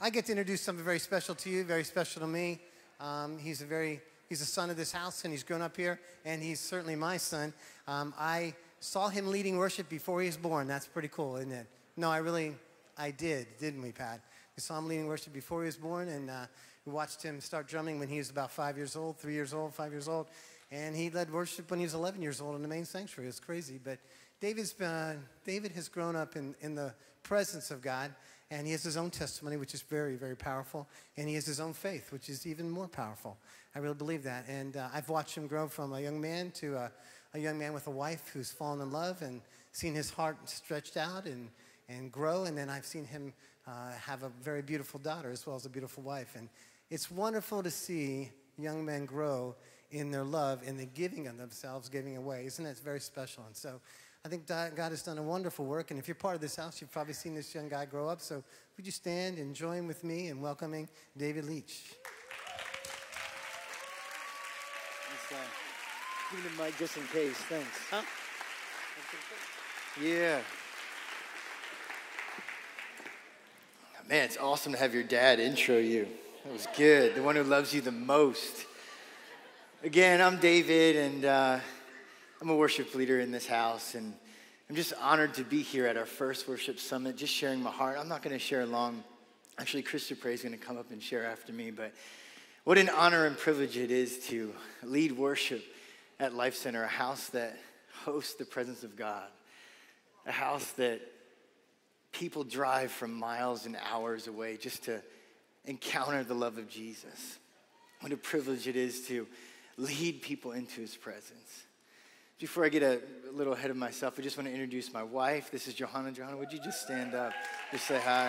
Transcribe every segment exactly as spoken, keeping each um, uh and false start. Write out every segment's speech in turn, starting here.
I get to introduce something very special to you, very special to me. Um, he's a very, he's a son of this house, and he's grown up here, and he's certainly my son. Um, I saw him leading worship before he was born. That's pretty cool, isn't it? No, I really, I did, didn't we, Pat? We saw him leading worship before he was born, and uh, we watched him start drumming when he was about five years old, three years old, five years old. And he led worship when he was eleven years old in the main sanctuary. It's crazy. But David's been, David has grown up in, in the presence of God, and he has his own testimony, which is very, very powerful. And he has his own faith, which is even more powerful. I really believe that. And uh, I've watched him grow from a young man to a, a young man with a wife who's fallen in love and seen his heart stretched out and, and grow. And then I've seen him uh, have a very beautiful daughter as well as a beautiful wife. And it's wonderful to see young men grow in their love and the giving of themselves, giving away. Isn't it very special? And so I think God has done a wonderful work. And if you're part of this house, you've probably seen this young guy grow up. So would you stand and join with me in welcoming David Leach? Thanks, give me the mic just in case. Thanks. Huh? Yeah. Man, it's awesome to have your dad intro you. That was good. The one who loves you the most. Again, I'm David, and uh, I'm a worship leader in this house, and I'm just honored to be here at our first worship summit, just sharing my heart. I'm not going to share long. Actually, Krista Prey is going to come up and share after me, but what an honor and privilege it is to lead worship at Life Center, a house that hosts the presence of God, a house that people drive from miles and hours away just to encounter the love of Jesus. What a privilege it is to lead people into his presence. Before I get a little ahead of myself, I just want to introduce my wife. This is Johanna. Johanna, would you just stand up? Just say hi.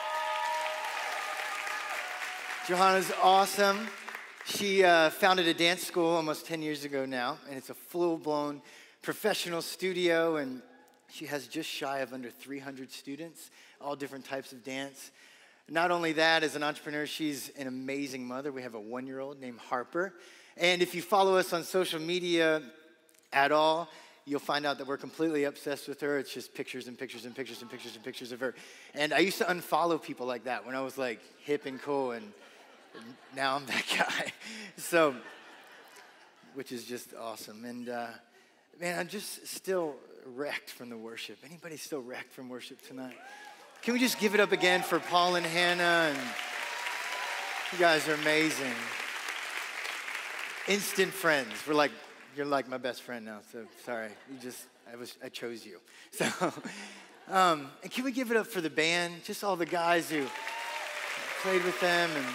Johanna's awesome. She uh, founded a dance school almost ten years ago now, and it's a full-blown professional studio, and she has just shy of under three hundred students, all different types of dance. Not only that, as an entrepreneur, she's an amazing mother. We have a one-year-old named Harper. And if you follow us on social media at all, you'll find out that we're completely obsessed with her. It's just pictures and pictures and pictures and pictures and pictures of her. And I used to unfollow people like that when I was like hip and cool, and now I'm that guy. So, which is just awesome. And uh, man, I'm just still wrecked from the worship. Anybody still wrecked from worship tonight? Can we just give it up again for Paul and Hannah? And you guys are amazing. Instant friends. We're like, you're like my best friend now, so sorry. You just, I was, I chose you. So, um, and can we give it up for the band? Just all the guys who played with them, and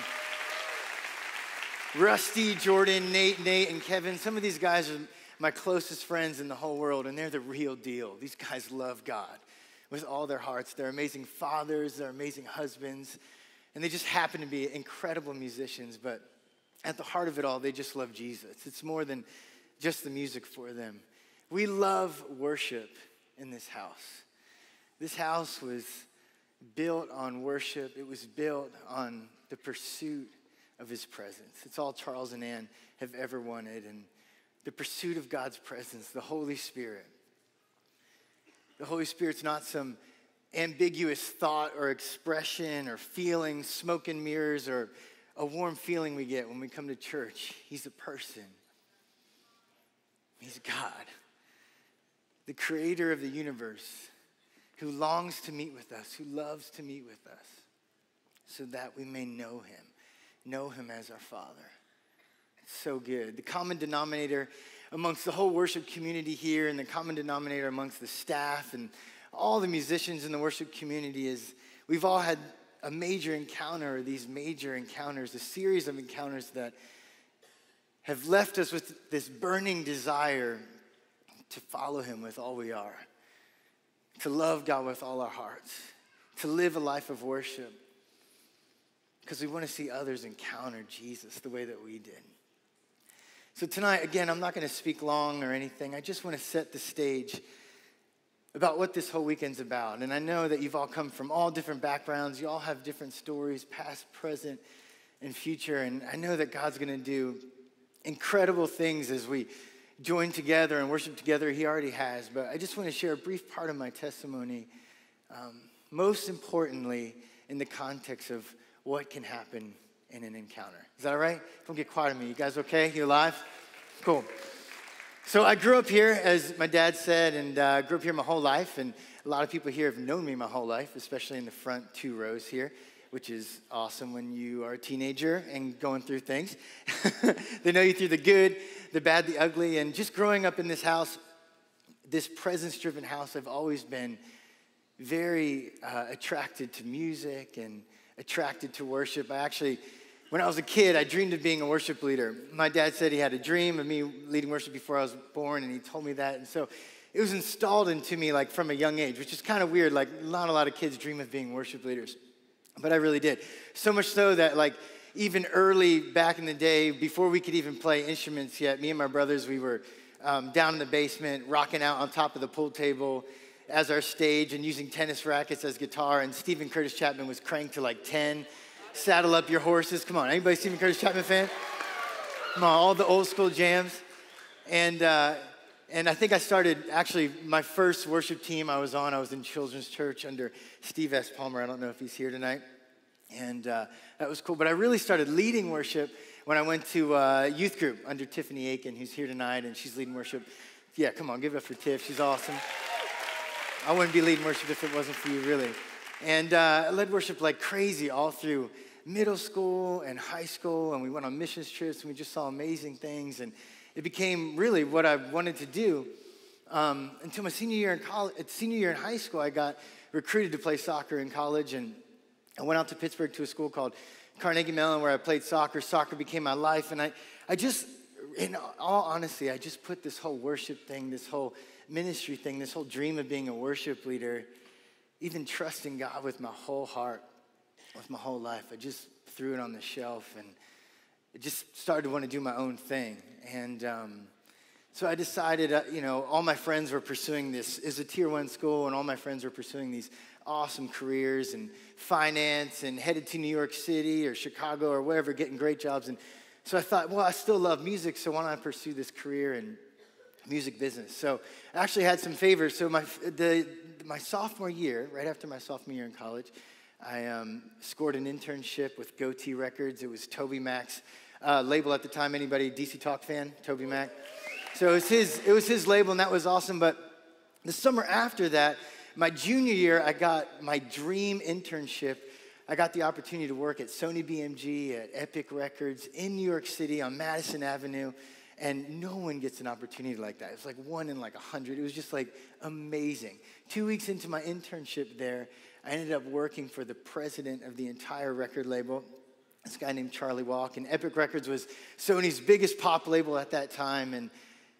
Rusty, Jordan, Nate, Nate, and Kevin. Some of these guys are my closest friends in the whole world, and they're the real deal. These guys love God with all their hearts. They're amazing fathers, they're amazing husbands, and they just happen to be incredible musicians, but at the heart of it all, they just love Jesus. It's more than just the music for them. We love worship in this house. This house was built on worship. It was built on the pursuit of his presence. It's all Charles and Ann have ever wanted, and the pursuit of God's presence, the Holy Spirit. The Holy Spirit's not some ambiguous thought or expression or feeling, smoke and mirrors, or a warm feeling we get when we come to church. He's a person. He's God, the creator of the universe, who longs to meet with us, who loves to meet with us, so that we may know him, know him as our Father. It's so good. The common denominator amongst the whole worship community here, and the common denominator amongst the staff and all the musicians in the worship community, is we've all had a major encounter, or these major encounters, a series of encounters that have left us with this burning desire to follow him with all we are, to love God with all our hearts, to live a life of worship, because we want to see others encounter Jesus the way that we did. So tonight, again, I'm not going to speak long or anything. I just want to set the stage about what this whole weekend's about. And I know that you've all come from all different backgrounds. You all have different stories, past, present, and future. And I know that God's going to do incredible things as we join together and worship together. He already has. But I just want to share a brief part of my testimony, um, most importantly in the context of what can happen in an encounter. Is that all right? Don't get quiet on me. You guys okay? You alive? Cool. So I grew up here, as my dad said, and uh, grew up here my whole life. And a lot of people here have known me my whole life, especially in the front two rows here, which is awesome when you are a teenager and going through things. They know you through the good, the bad, the ugly. And just growing up in this house, this presence-driven house, I've always been very uh, attracted to music and attracted to worship. I actually, when I was a kid, I dreamed of being a worship leader. My dad said he had a dream of me leading worship before I was born, and he told me that. And so it was installed into me like from a young age, which is kind of weird. Like not a lot of kids dream of being worship leaders, but I really did. So much so that like even early back in the day, before we could even play instruments yet, me and my brothers, we were um, down in the basement, rocking out on top of the pool table as our stage and using tennis rackets as guitar. And Stephen Curtis Chapman was cranked to like ten. Saddle up your horses. Come on, anybody Stephen Curtis Chapman fan? Come on, all the old school jams. And uh, and I think I started, actually, my first worship team I was on, I was in children's church under Steve S. Palmer. I don't know if he's here tonight. And uh, that was cool. But I really started leading worship when I went to uh, youth group under Tiffany Aiken, who's here tonight, and she's leading worship. Yeah, come on, give it up for Tiff. She's awesome. I wouldn't be leading worship if it wasn't for you, really. And uh, I led worship like crazy all through middle school and high school, and we went on missions trips, and we just saw amazing things, and it became really what I wanted to do. Um, until my senior year in college, senior year in high school, I got recruited to play soccer in college, and I went out to Pittsburgh to a school called Carnegie Mellon where I played soccer. Soccer became my life, and I, I just, in all honesty, I just put this whole worship thing, this whole ministry thing, this whole dream of being a worship leader, even trusting God with my whole heart, with my whole life, I just threw it on the shelf, and I just started to want to do my own thing. And um, so I decided, uh, you know, all my friends were pursuing this. It's a tier one school, and all my friends were pursuing these awesome careers in finance and headed to New York City or Chicago or wherever, getting great jobs. And so I thought, well, I still love music, so why don't I pursue this career in music business? So I actually had some favors. So my the my sophomore year, right after my sophomore year in college, I um, scored an internship with Goatee Records. It was Toby Mac's uh, label at the time. Anybody D C Talk fan? Toby Mac. So it was his. It was his label, and that was awesome. But the summer after that, my junior year, I got my dream internship. I got the opportunity to work at Sony B M G, at Epic Records in New York City on Madison Avenue. And no one gets an opportunity like that. It's like one in like a hundred. It was just like amazing. Two weeks into my internship there, I ended up working for the president of the entire record label, this guy named Charlie Walk. And Epic Records was Sony's biggest pop label at that time. And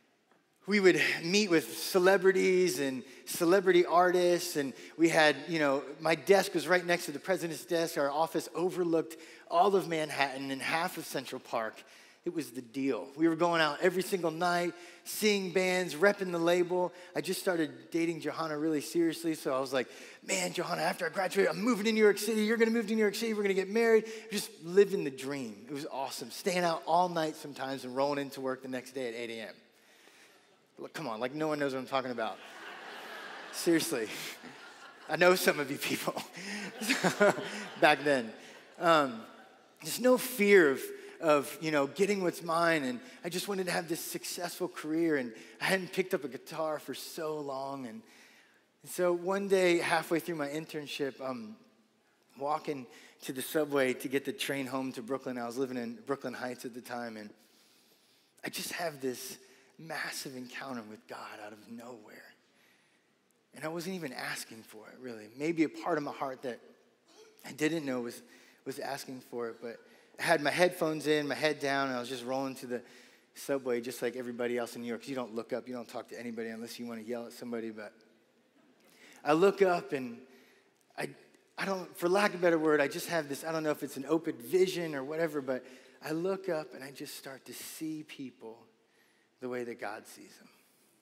we would meet with celebrities and celebrity artists. And we had, you know, my desk was right next to the president's desk. Our office overlooked all of Manhattan and half of Central Park. It was the deal. We were going out every single night, seeing bands, repping the label. I just started dating Johanna really seriously, so I was like, man, Johanna, after I graduate, I'm moving to New York City. You're going to move to New York City. We're going to get married. Just living the dream. It was awesome. Staying out all night sometimes and rolling into work the next day at eight a.m. Look, come on, like no one knows what I'm talking about. Seriously. I know some of you people back then. Um, there's no fear of of, you know, getting what's mine. And I just wanted to have this successful career. And I hadn't picked up a guitar for so long. And, and so one day, halfway through my internship, I'm walking to the subway to get the train home to Brooklyn. I was living in Brooklyn Heights at the time. And I just have this massive encounter with God out of nowhere. And I wasn't even asking for it, really. Maybe a part of my heart that I didn't know was, was asking for it, but I had my headphones in, my head down, and I was just rolling to the subway just like everybody else in New York. Because you don't look up, you don't talk to anybody unless you want to yell at somebody. But I look up, and I, I don't, for lack of a better word, I just have this, I don't know if it's an open vision or whatever, but I look up, and I just start to see people the way that God sees them.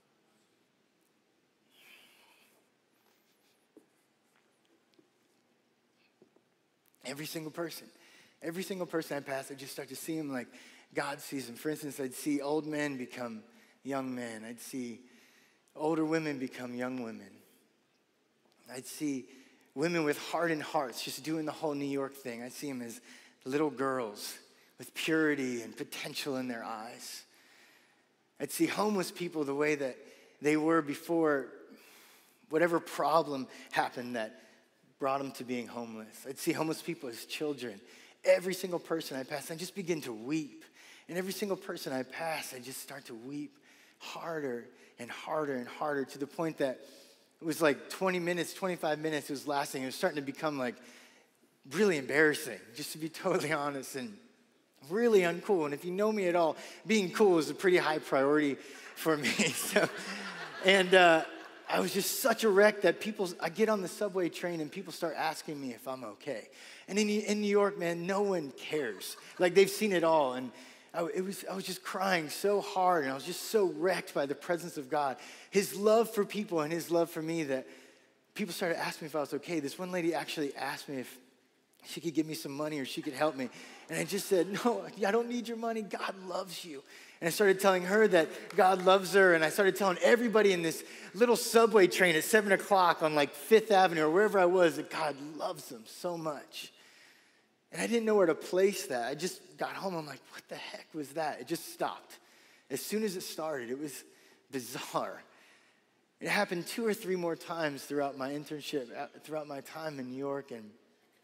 Every single person. Every single person I pass, I just start to see them like God sees them. For instance, I'd see old men become young men. I'd see older women become young women. I'd see women with hardened hearts just doing the whole New York thing. I see them as little girls with purity and potential in their eyes. I'd see homeless people the way that they were before whatever problem happened that brought them to being homeless. I'd see homeless people as children. Every single person I pass, I just begin to weep. And every single person I pass, I just start to weep harder and harder and harder to the point that it was like twenty minutes, twenty-five minutes it was lasting. It was starting to become like really embarrassing, just to be totally honest, and really uncool. And if you know me at all, being cool is a pretty high priority for me. So, and uh, I was just such a wreck that people, I get on the subway train and people start asking me if I'm okay. And in, in New York, man, no one cares. Like they've seen it all. And I, it was, I was just crying so hard, and I was just so wrecked by the presence of God. His love for people and his love for me, that people started asking me if I was okay. This one lady actually asked me if she could give me some money or she could help me. And I just said, no, I don't need your money. God loves you. And I started telling her that God loves her. And I started telling everybody in this little subway train at seven o'clock on like Fifth Avenue or wherever I was that God loves them so much. And I didn't know where to place that. I just got home. I'm like, what the heck was that? It just stopped. As soon as it started, it was bizarre. It happened two or three more times throughout my internship, throughout my time in New York. And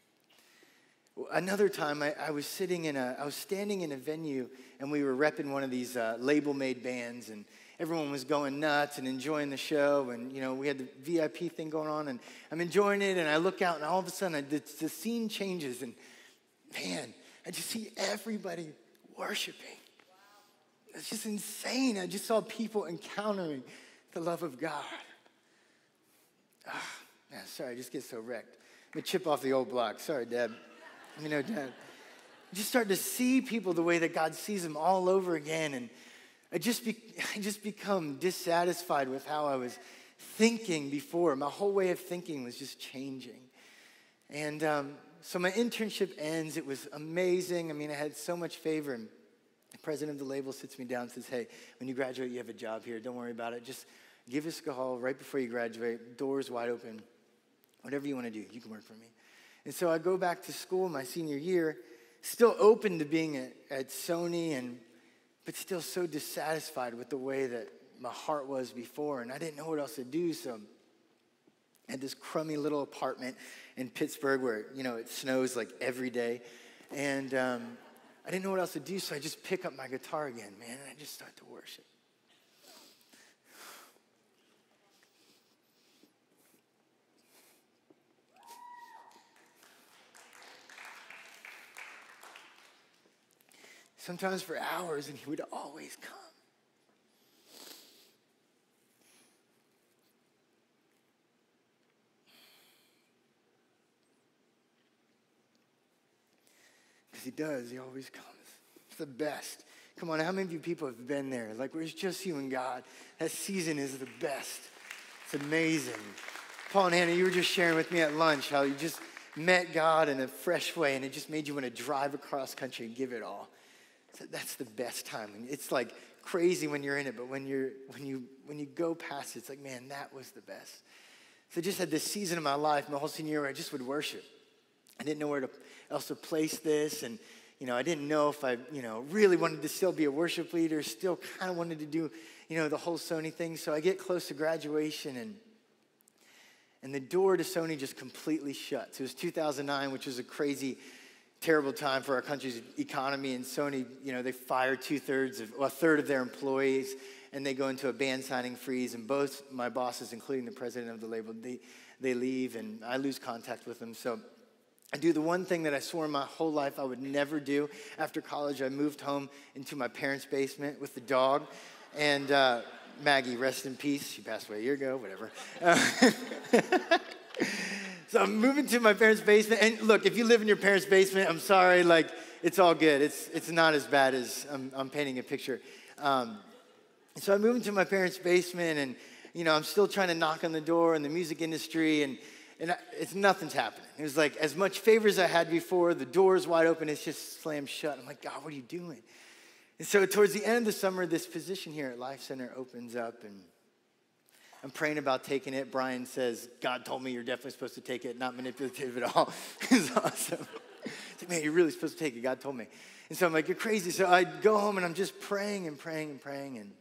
another time, I, I was sitting in a, I was standing in a venue, and we were repping one of these uh, label-made bands, and everyone was going nuts and enjoying the show, and you know we had the V I P thing going on, and I'm enjoying it, and I look out, and all of a sudden, I, the, the scene changes, and man, I just see everybody worshiping. Wow. It's just insane. I just saw people encountering the love of God. Ah, man, sorry, I just get so wrecked. I'm gonna chip off the old block. Sorry, Dad. You know, Dad. I just started to see people the way that God sees them all over again, and I just be, I just become dissatisfied with how I was thinking before. My whole way of thinking was just changing. And um, so my internship ends. It was amazing. I mean, I had so much favor. And the president of the label sits me down and says, hey, when you graduate, you have a job here. Don't worry about it. Just give us a call right before you graduate. Doors wide open. Whatever you want to do, you can work for me. And so I go back to school my senior year, still open to being at, at Sony, and but still so dissatisfied with the way that my heart was before. And I didn't know what else to do, so I had this crummy little apartment in Pittsburgh where, you know, it snows like every day. And um, I didn't know what else to do, so I just pick up my guitar again, man, and I just start to worship. Sometimes for hours, and he would always come. Because he does, he always comes. It's the best. Come on, how many of you people have been there? Like where it's just you and God. That season is the best. It's amazing. Paul and Hannah, you were just sharing with me at lunch how you just met God in a fresh way, and it just made you want to drive across country and give it all. So that's the best time. It's like crazy when you're in it, but when you're when you when you go past it, it's like, man, that was the best. So I just had this season of my life, my whole senior year, where I just would worship. I didn't know where to, else to place this, and you know, I didn't know if I, you know, really wanted to still be a worship leader, still kind of wanted to do, you know, the whole Sony thing. So I get close to graduation, and and the door to Sony just completely shuts. It was two thousand nine, which was a crazy, terrible time for our country's economy, and Sony, you know, they fired two-thirds of, well, a third of their employees, and they go into a band signing freeze, and both my bosses, including the president of the label, they, they leave, and I lose contact with them. So I do the one thing that I swore my whole life I would never do. After college, I moved home into my parents' basement with the dog, and uh, Maggie, rest in peace. She passed away a year ago, whatever. Uh, So I'm moving to my parents' basement. And look, if you live in your parents' basement, I'm sorry, like, it's all good. It's it's not as bad as I'm, I'm painting a picture. Um, so I moved into my parents' basement, and, you know, I'm still trying to knock on the door in the music industry, and, and I, it's nothing's happening. It was like as much favor as I had before, the door's wide open, it's just slammed shut. I'm like, God, what are you doing? And so towards the end of the summer, this position here at Life Center opens up, and I'm praying about taking it. Brian says, God told me you're definitely supposed to take it, not manipulative at all. It's awesome. It's like, man, you're really supposed to take it. God told me. And so I'm like, you're crazy. So I go home and I'm just praying and praying and praying. And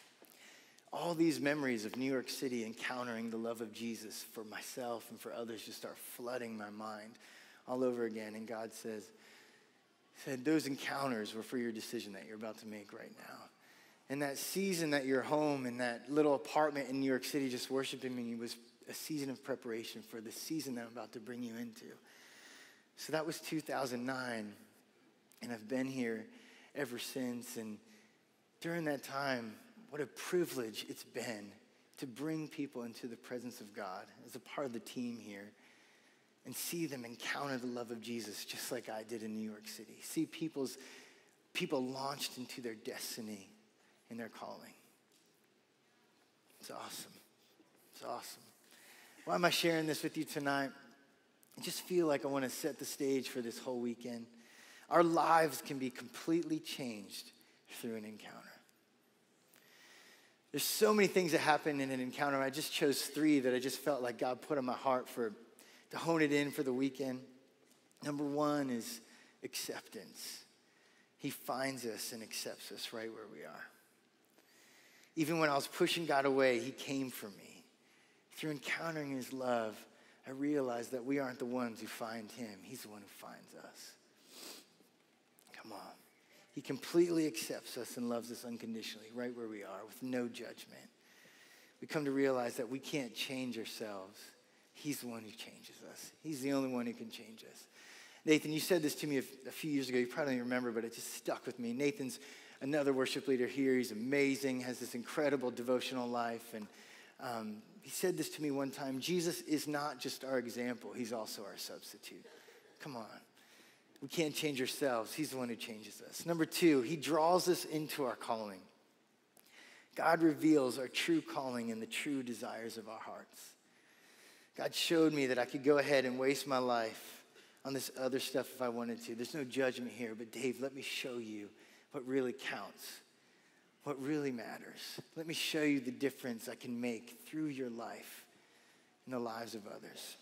all these memories of New York City encountering the love of Jesus for myself and for others just start flooding my mind all over again. And God says, said, those encounters were for your decision that you're about to make right now. And that season that you're home in that little apartment in New York City just worshiping me was a season of preparation for the season that I'm about to bring you into. So that was two thousand nine, and I've been here ever since. And during that time, what a privilege it's been to bring people into the presence of God as a part of the team here and see them encounter the love of Jesus just like I did in New York City. See people's people launched into their destiny and their calling. It's awesome. It's awesome. Why am I sharing this with you tonight? I just feel like I want to set the stage for this whole weekend. Our lives can be completely changed through an encounter. There's so many things that happen in an encounter. I just chose three that I just felt like God put on my heart for to hone it in for the weekend. Number one is acceptance. He finds us and accepts us right where we are. Even when I was pushing God away, he came for me. Through encountering his love, I realized that we aren't the ones who find him. He's the one who finds us. Come on. He completely accepts us and loves us unconditionally, right where we are, with no judgment. We come to realize that we can't change ourselves. He's the one who changes us. He's the only one who can change us. Nathan, you said this to me a, a few years ago. You probably don't remember, but it just stuck with me. Nathan's another worship leader here. He's amazing, has this incredible devotional life. And um, he said this to me one time. Jesus is not just our example. He's also our substitute. Come on. We can't change ourselves. He's the one who changes us. Number two, he draws us into our calling. God reveals our true calling and the true desires of our hearts. God showed me that I could go ahead and waste my life on this other stuff if I wanted to. There's no judgment here, but Dave, let me show you what really counts, what really matters. Let me show you the difference I can make through your life in the lives of others,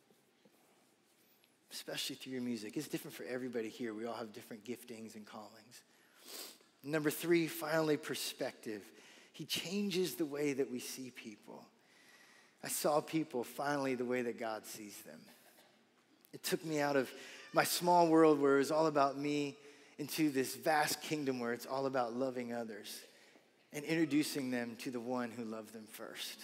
especially through your music. It's different for everybody here. We all have different giftings and callings. Number three, finally, perspective. He changes the way that we see people. I saw people finally the way that God sees them. It took me out of my small world where it was all about me into this vast kingdom where it's all about loving others and introducing them to the one who loved them first.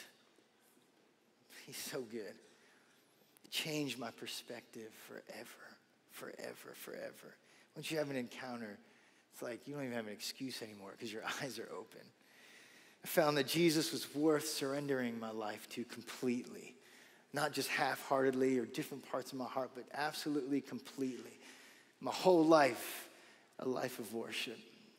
He's so good. It changed my perspective forever, forever, forever. Once you have an encounter, it's like you don't even have an excuse anymore because your eyes are open. I found that Jesus was worth surrendering my life to completely. Not just half-heartedly or different parts of my heart, but absolutely completely. My whole life, a life of worship.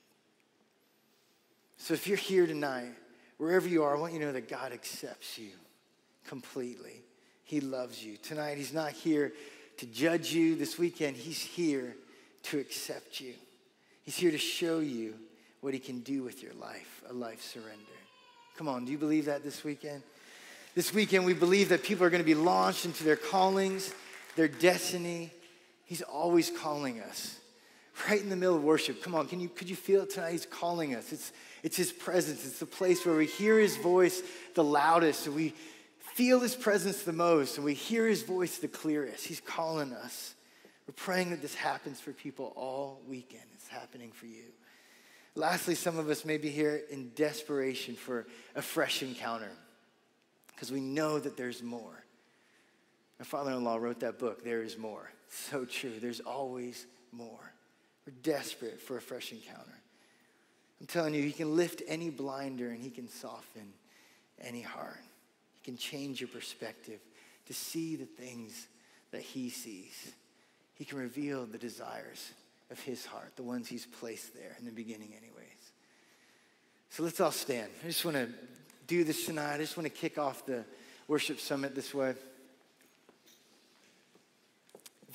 So if you're here tonight, wherever you are, I want you to know that God accepts you completely. He loves you. Tonight, he's not here to judge you. This weekend, he's here to accept you. He's here to show you what he can do with your life, a life surrender. Come on, do you believe that this weekend? This weekend, we believe that people are going to be launched into their callings, their destiny. He's always calling us. Right in the middle of worship. Come on, can you, could you feel it tonight? He's calling us. It's, it's his presence. It's the place where we hear his voice the loudest, and we feel his presence the most, and we hear his voice the clearest. He's calling us. We're praying that this happens for people all weekend. It's happening for you. Lastly, some of us may be here in desperation for a fresh encounter because we know that there's more. My father-in-law wrote that book, There Is More. So true. There's always more. We're desperate for a fresh encounter. I'm telling you, he can lift any blinder and he can soften any heart. He can change your perspective to see the things that he sees. He can reveal the desires of his heart, the ones he's placed there in the beginning anyways. So let's all stand. I just want to do this tonight. I just want to kick off the worship summit this way. If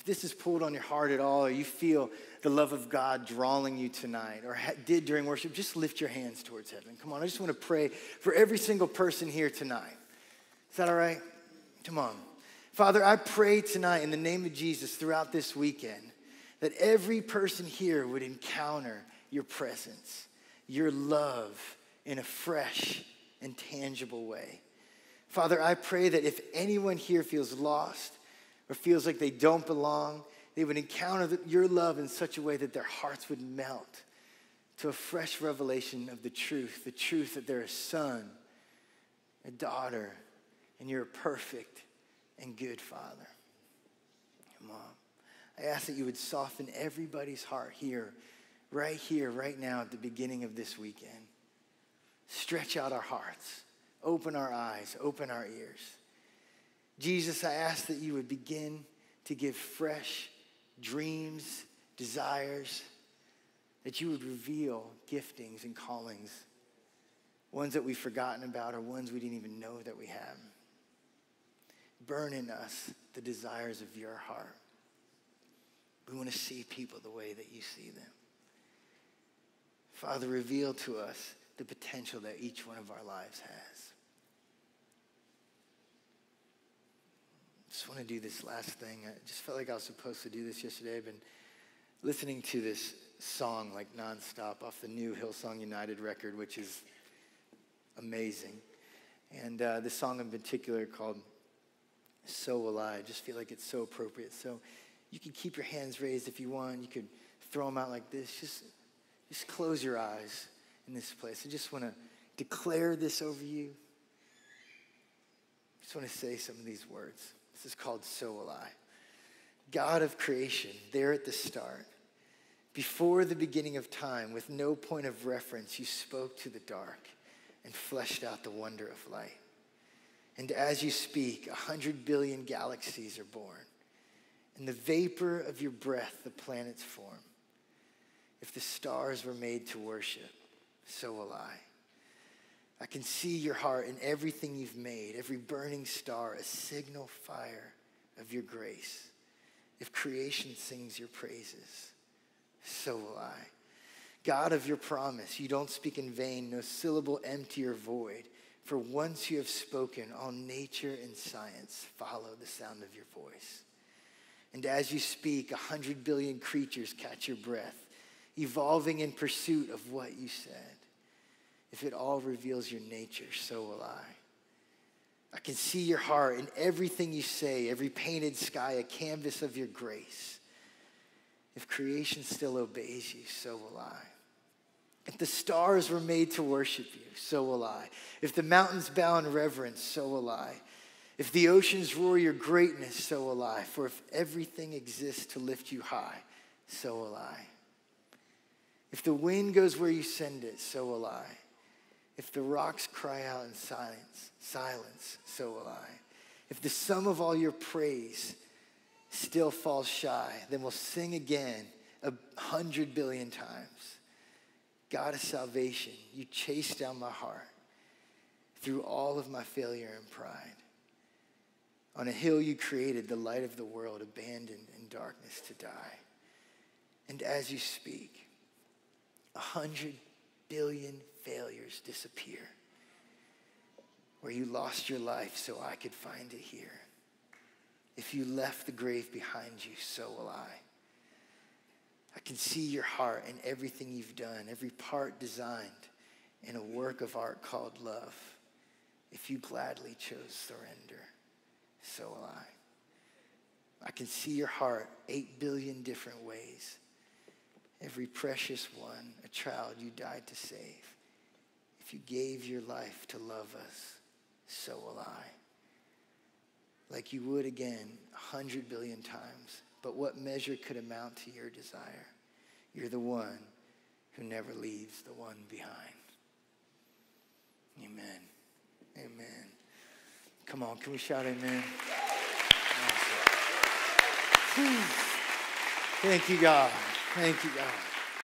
this has pulled on your heart at all, or you feel the love of God drawing you tonight, or ha- did during worship, just lift your hands towards heaven. Come on, I just want to pray for every single person here tonight. Is that all right? Come on. Father, I pray tonight in the name of Jesus throughout this weekend that every person here would encounter your presence, your love in a fresh and tangible way. Father, I pray that if anyone here feels lost or feels like they don't belong, they would encounter your love in such a way that their hearts would melt to a fresh revelation of the truth, the truth that they're a son, a daughter, and you're a perfect and good Father. Come on. I ask that you would soften everybody's heart here, right here, right now at the beginning of this weekend. Stretch out our hearts. Open our eyes. Open our ears. Jesus, I ask that you would begin to give fresh dreams, desires, that you would reveal giftings and callings, ones that we've forgotten about or ones we didn't even know that we have. Burn in us the desires of your heart. We want to see people the way that you see them. Father, reveal to us the potential that each one of our lives has. I just want to do this last thing. I just felt like I was supposed to do this yesterday. I've been listening to this song like nonstop off the new Hillsong United record, which is amazing. And uh, this song in particular called So Will I. I just feel like it's so appropriate. So you can keep your hands raised if you want. You could throw them out like this. Just, just close your eyes in this place. I just want to declare this over you. I just want to say some of these words. This is called So Will I. God of creation, there at the start, before the beginning of time, with no point of reference, you spoke to the dark and fleshed out the wonder of light. And as you speak, a hundred billion galaxies are born. In the vapor of your breath, the planets form. If the stars were made to worship, so will I. I can see your heart in everything you've made, every burning star, a signal fire of your grace. If creation sings your praises, so will I. God of your promise, you don't speak in vain, no syllable empty or void. For once you have spoken, all nature and science follow the sound of your voice. And as you speak, a hundred billion creatures catch your breath, evolving in pursuit of what you said. If it all reveals your nature, so will I. I can see your heart in everything you say, every painted sky, a canvas of your grace. If creation still obeys you, so will I. If the stars were made to worship you, so will I. If the mountains bow in reverence, so will I. If the oceans roar your greatness, so will I. For if everything exists to lift you high, so will I. If the wind goes where you send it, so will I. If the rocks cry out in silence, silence, so will I. If the sum of all your praise still falls shy, then we'll sing again a hundred billion times. God of salvation, you chased down my heart through all of my failure and pride. On a hill you created, the light of the world, abandoned in darkness to die. And as you speak, a hundred billion failures disappear. Where you lost your life so I could find it here. If you left the grave behind you, so will I. I can see your heart in everything you've done, every part designed in a work of art called love. If you gladly chose surrender, so will I. I can see your heart eight billion different ways. Every precious one, a child you died to save. If you gave your life to love us, so will I. Like you would again a hundred billion times. But what measure could amount to your desire? You're the one who never leaves the one behind. Amen. Amen. Come on, can we shout amen? Awesome. Thank you, God. Thank you, God.